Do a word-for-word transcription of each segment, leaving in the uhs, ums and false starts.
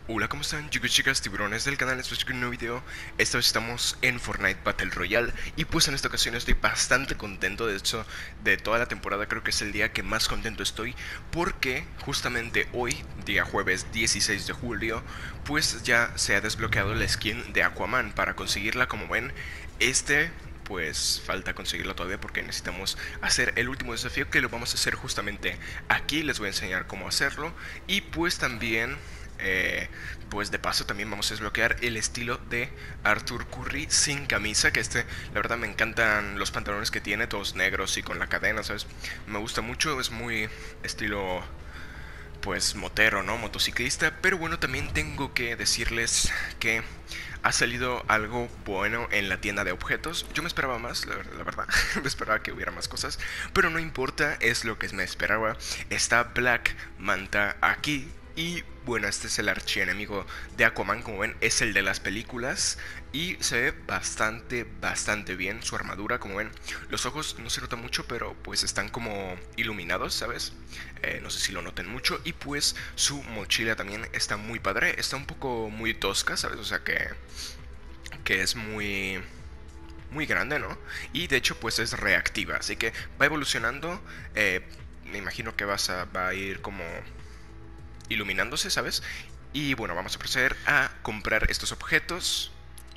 Hola, ¿cómo están chicos y chicas, tiburones del canal? Estoy con un nuevo video. Esta vez estamos en Fortnite Battle Royale. Y pues en esta ocasión estoy bastante contento. De hecho, de toda la temporada creo que es el día que más contento estoy, porque justamente hoy, día jueves dieciséis de julio, pues ya se ha desbloqueado la skin de Aquaman. Para conseguirla, como ven, este... pues falta conseguirlo todavía porque necesitamos hacer el último desafío, que lo vamos a hacer justamente aquí. Les voy a enseñar cómo hacerlo. Y pues también... Eh, pues de paso también vamos a desbloquear el estilo de Arthur Curry sin camisa, que este, la verdad me encantan los pantalones que tiene, todos negros y con la cadena, ¿sabes? Me gusta mucho, es muy estilo, pues, motero, ¿no? Motociclista. Pero bueno, también tengo que decirles que ha salido algo bueno en la tienda de objetos. Yo me esperaba más, la, la verdad. Me esperaba que hubiera más cosas, pero no importa, es lo que me esperaba. Está Black Manta aquí. Y bueno, este es el archienemigo de Aquaman, como ven, es el de las películas. Y se ve bastante, bastante bien su armadura, como ven. Los ojos no se nota mucho, pero pues están como iluminados, ¿sabes? Eh, no sé si lo noten mucho. Y pues su mochila también está muy padre. Está un poco muy tosca, ¿sabes? O sea que, que es muy... muy grande, ¿no? Y de hecho pues es reactiva, así que va evolucionando. eh, Me imagino que vas a, va a ir como iluminándose, ¿sabes? Y bueno, vamos a proceder a comprar estos objetos.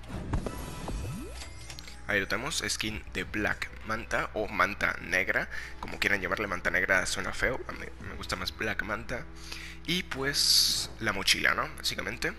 Ahí lo tenemos, skin de Black Manta o Manta Negra, como quieran llamarle. Manta Negra suena feo, a mí me gusta más Black Manta. Y pues la mochila, ¿no? Básicamente.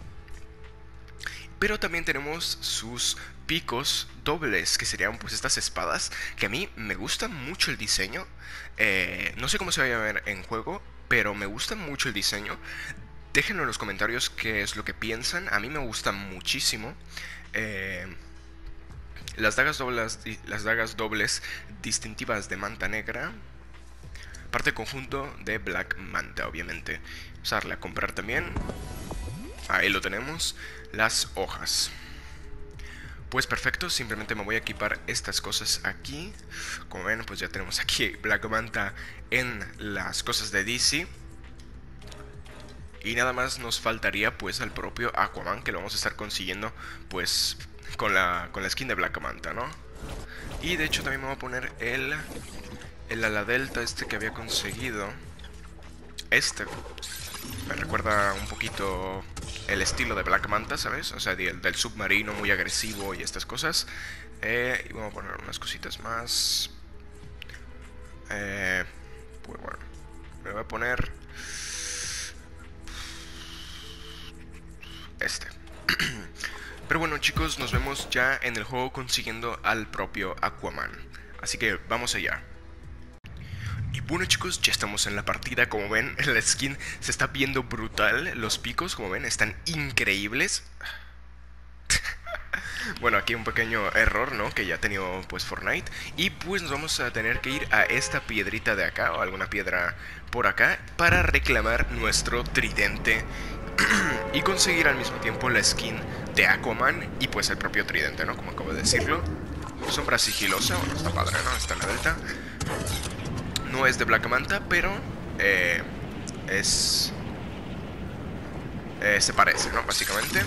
Pero también tenemos sus picos dobles, que serían pues estas espadas, que a mí me gusta mucho el diseño. Eh, no sé cómo se vaya a ver en juego, pero me gusta mucho el diseño. Déjenlo en los comentarios qué es lo que piensan. A mí me gusta muchísimo. Eh, las, dagas dobles, las dagas dobles distintivas de Manta Negra. Parte conjunto de Black Manta, obviamente. Usarla a comprar también. Ahí lo tenemos. Las hojas. Pues perfecto, simplemente me voy a equipar estas cosas aquí. Como ven, pues ya tenemos aquí Black Manta en las cosas de D C. Y nada más nos faltaría pues al propio Aquaman, que lo vamos a estar consiguiendo pues con la, con la skin de Black Manta, ¿no? Y de hecho también me voy a poner el, el ala delta este que había conseguido. Este me recuerda un poquito el estilo de Black Manta, ¿sabes? O sea, del, del submarino muy agresivo y estas cosas. Eh, y vamos a poner unas cositas más. Eh, pues bueno, me voy a poner este. Pero bueno chicos, nos vemos ya en el juego consiguiendo al propio Aquaman. Así que vamos allá. Y bueno chicos, ya estamos en la partida. Como ven, la skin se está viendo brutal. Los picos, como ven, están increíbles. Bueno, aquí un pequeño error, ¿no? Que ya ha tenido pues Fortnite. Y pues nos vamos a tener que ir a esta piedrita de acá, o alguna piedra por acá, para reclamar nuestro tridente y conseguir al mismo tiempo la skin de Aquaman y pues el propio tridente, ¿no? Como acabo de decirlo. Sombra sigilosa, bueno, está padre, ¿no? Está en la delta. No es de Black Manta, pero eh, es... Eh, se parece, ¿no? Básicamente.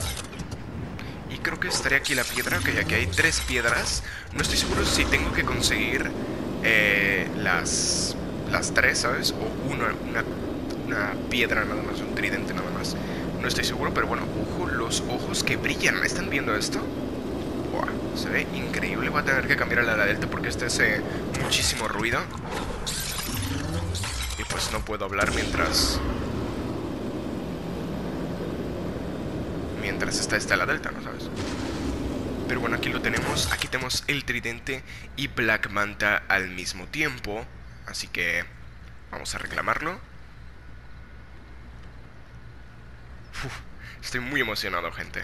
Y creo que estaría aquí la piedra, ok, aquí hay tres piedras. No estoy seguro si tengo que conseguir eh, las, las tres, ¿sabes? O una, una, una piedra nada más, un tridente nada más. No estoy seguro, pero bueno, ojo, los ojos que brillan. ¿Están viendo esto? Wow, se ve increíble. Voy a tener que cambiar a la delta porque este hace muchísimo ruido. Y pues no puedo hablar mientras... Mientras está esta la delta, ¿no sabes? Pero bueno, aquí lo tenemos. Aquí tenemos el tridente y Black Manta al mismo tiempo. Así que vamos a reclamarlo. Uf, estoy muy emocionado, gente.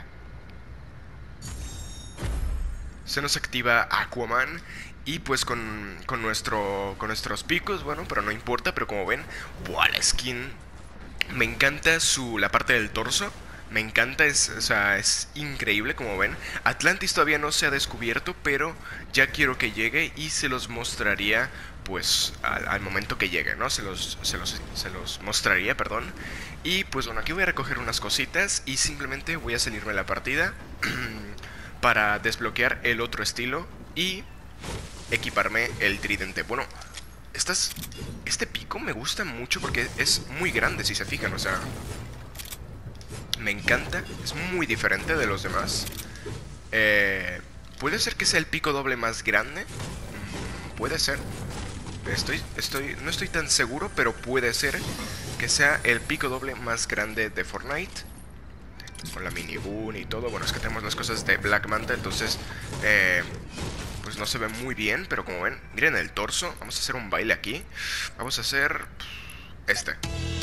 Se nos activa Aquaman. Y pues con, con, nuestro, con nuestros picos, bueno, pero no importa. Pero como ven, ¡buah! La skin. Me encanta su, la parte del torso. Me encanta, es, o sea, es increíble, como ven. Atlantis todavía no se ha descubierto, pero ya quiero que llegue y se los mostraría, pues, al, al momento que llegue, ¿no? Se los, se los, se los mostraría, perdón. Y pues bueno, aquí voy a recoger unas cositas y simplemente voy a salirme de la partida para desbloquear el otro estilo y equiparme el tridente. Bueno, estas, este pico me gusta mucho porque es muy grande, si se fijan, o sea, me encanta, es muy diferente de los demás. Eh, ¿Puede ser que sea el pico doble más grande? Mm, puede ser. Estoy, estoy, no estoy tan seguro, pero puede ser que sea el pico doble más grande de Fortnite. Con la minigun y todo. Bueno, es que tenemos las cosas de Black Manta, entonces eh, pues no se ve muy bien, pero como ven, miren el torso. Vamos a hacer un baile aquí. Vamos a hacer este.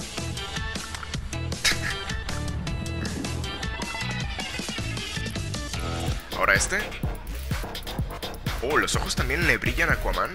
Ahora este. Oh, los ojos también le brillan a Aquaman.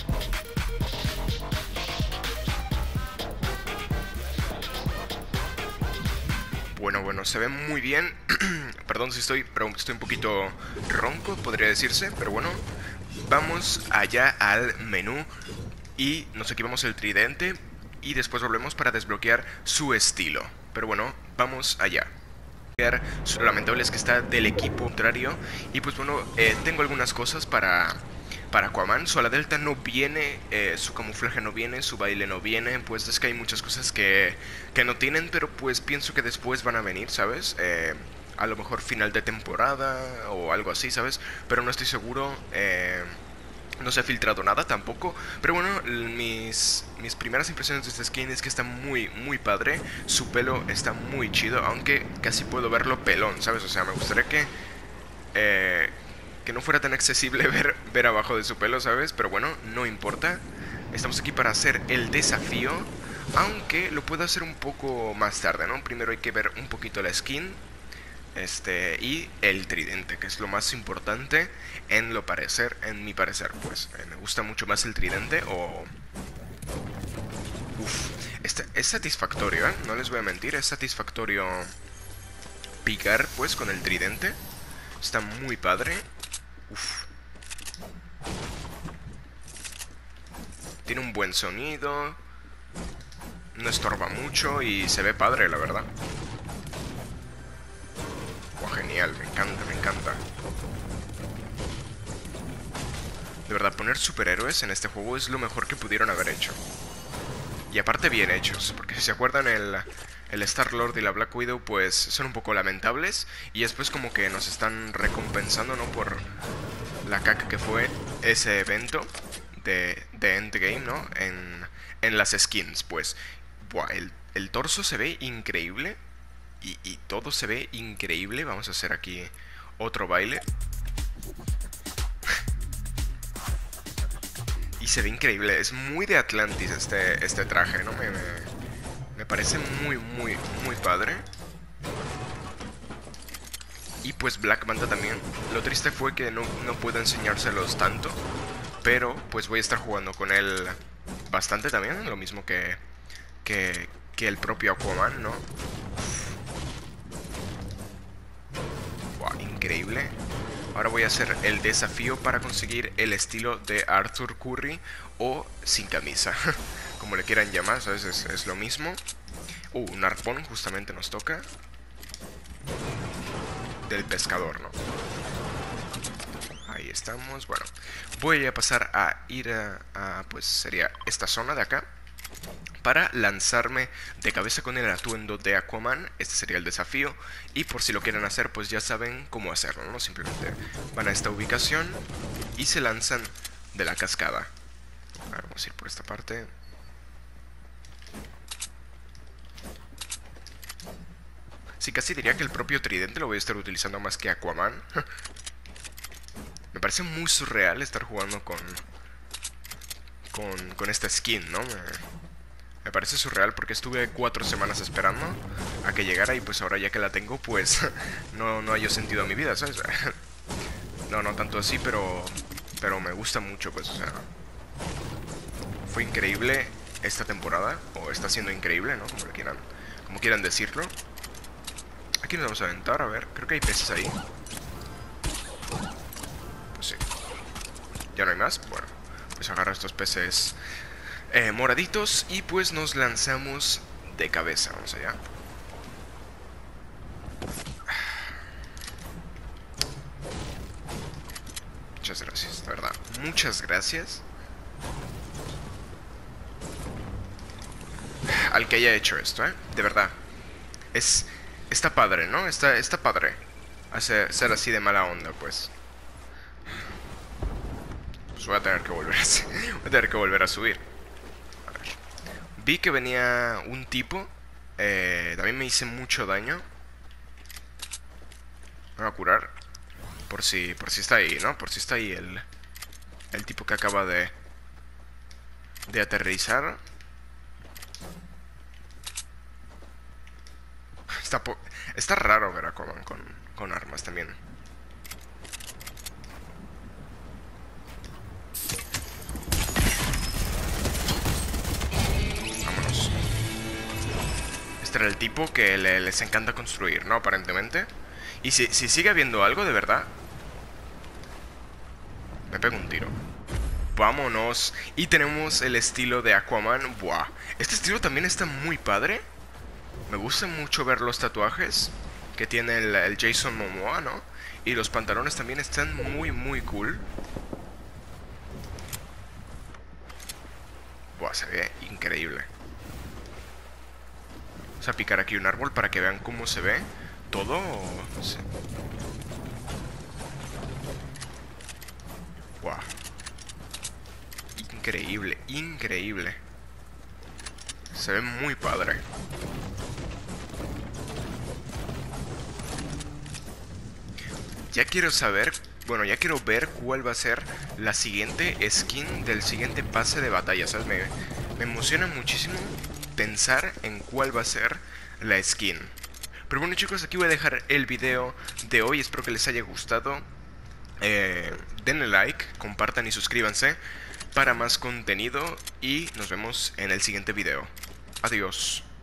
Bueno, bueno, se ve muy bien. Perdón si estoy, pero estoy un poquito ronco, podría decirse. Pero bueno, vamos allá al menú y nos equipamos el tridente y después volvemos para desbloquear su estilo. Pero bueno, vamos allá. Lo lamentable es que está del equipo contrario. Y pues bueno, eh, tengo algunas cosas para... Para Aquaman, su ala delta no viene, eh, su camuflaje no viene, su baile no viene. Pues es que hay muchas cosas que, que no tienen, pero pues pienso que después van a venir, ¿sabes? Eh, a lo mejor final de temporada o algo así, ¿sabes? Pero no estoy seguro, eh, no se ha filtrado nada tampoco. Pero bueno, mis, mis primeras impresiones de este skin es que está muy, muy padre. Su pelo está muy chido, aunque casi puedo verlo pelón, ¿sabes? O sea, me gustaría que... Eh, que no fuera tan accesible ver, ver abajo de su pelo, ¿sabes? Pero bueno, no importa. Estamos aquí para hacer el desafío, aunque lo puedo hacer un poco más tarde, ¿no? Primero hay que ver un poquito la skin, este, y el tridente, que es lo más importante en lo parecer, en mi parecer, pues. Eh, me gusta mucho más el tridente o... Uf, este, es satisfactorio, ¿eh? No les voy a mentir, es satisfactorio picar, pues, con el tridente. Está muy padre. Uf. Tiene un buen sonido, no estorba mucho y se ve padre, la verdad. Oh, genial, me encanta, me encanta. De verdad, poner superhéroes en este juego es lo mejor que pudieron haber hecho. Y aparte bien hechos, porque si se acuerdan el... El Star-Lord y la Black Widow pues son un poco lamentables. Y después como que nos están recompensando, ¿no? Por la caca que fue ese evento de, de Endgame, ¿no? En, en las skins, pues. Buah, el, el torso se ve increíble. Y, y todo se ve increíble. Vamos a hacer aquí otro baile. Y se ve increíble. Es muy de Atlantis este, este traje, ¿no? Me... me Me parece muy, muy, muy padre. Y pues Black Manta también. Lo triste fue que no, no puedo enseñárselos tanto, pero pues voy a estar jugando con él bastante también. Lo mismo que, que, que el propio Aquaman, ¿no? Wow, increíble. Ahora voy a hacer el desafío para conseguir el estilo de Arthur Curry o sin camisa. Como le quieran llamar, ¿sabes? Es, es lo mismo. Uh, un arpón justamente nos toca. Del pescador, ¿no? Ahí estamos. Bueno, voy a pasar a ir a, a, pues sería esta zona de acá, para lanzarme de cabeza con el atuendo de Aquaman. Este sería el desafío. Y por si lo quieren hacer, pues ya saben cómo hacerlo, ¿no? Simplemente van a esta ubicación y se lanzan de la cascada. A ver, vamos a ir por esta parte. Sí, casi diría que el propio tridente lo voy a estar utilizando más que Aquaman. Me parece muy surreal estar jugando con... Con, con esta skin, ¿no? Me, me parece surreal porque estuve cuatro semanas esperando a que llegara y pues ahora ya que la tengo, pues no, no hallo sentido a mi vida, ¿sabes? No, no tanto así, pero... Pero me gusta mucho, pues, o sea... Fue increíble esta temporada, o está siendo increíble, ¿no? Como quieran, como quieran decirlo. Aquí nos vamos a aventar, a ver, creo que hay peces ahí. Pues sí. ¿Ya no hay más? Bueno, pues agarro estos peces eh, moraditos y pues nos lanzamos de cabeza. Vamos allá. muchas gracias al que haya hecho esto, ¿eh? De verdad. Es... Está padre, ¿no? Está, está padre hacer, ser así de mala onda, pues. Pues voy a tener que volver a, voy a tener que volver a subir. A ver. Vi que venía un tipo. Eh, también me hice mucho daño. Me voy a curar. Por si, por si está ahí, ¿no? Por si está ahí el, el tipo que acaba de, de aterrizar. Está, po está raro ver a Aquaman con, con armas también. Vámonos. Este era el tipo que le, les encanta construir, ¿no? Aparentemente. Y si, si sigue habiendo algo, de verdad, me pego un tiro. Vámonos. Y tenemos el estilo de Aquaman. Buah. Este estilo también está muy padre. Me gusta mucho ver los tatuajes que tiene el, el Jason Momoa, ¿no? Y los pantalones también están muy, muy cool. Buah, se ve increíble. Vamos a picar aquí un árbol para que vean cómo se ve todo. No sé. Buah. Increíble, increíble. Se ve muy padre. Ya quiero saber, bueno, ya quiero ver cuál va a ser la siguiente skin del siguiente pase de batalla, ¿sabes? Me, me emociona muchísimo pensar en cuál va a ser la skin. Pero bueno, chicos, aquí voy a dejar el video de hoy. Espero que les haya gustado. Eh, denle like, compartan y suscríbanse para más contenido. Y nos vemos en el siguiente video. Adiós.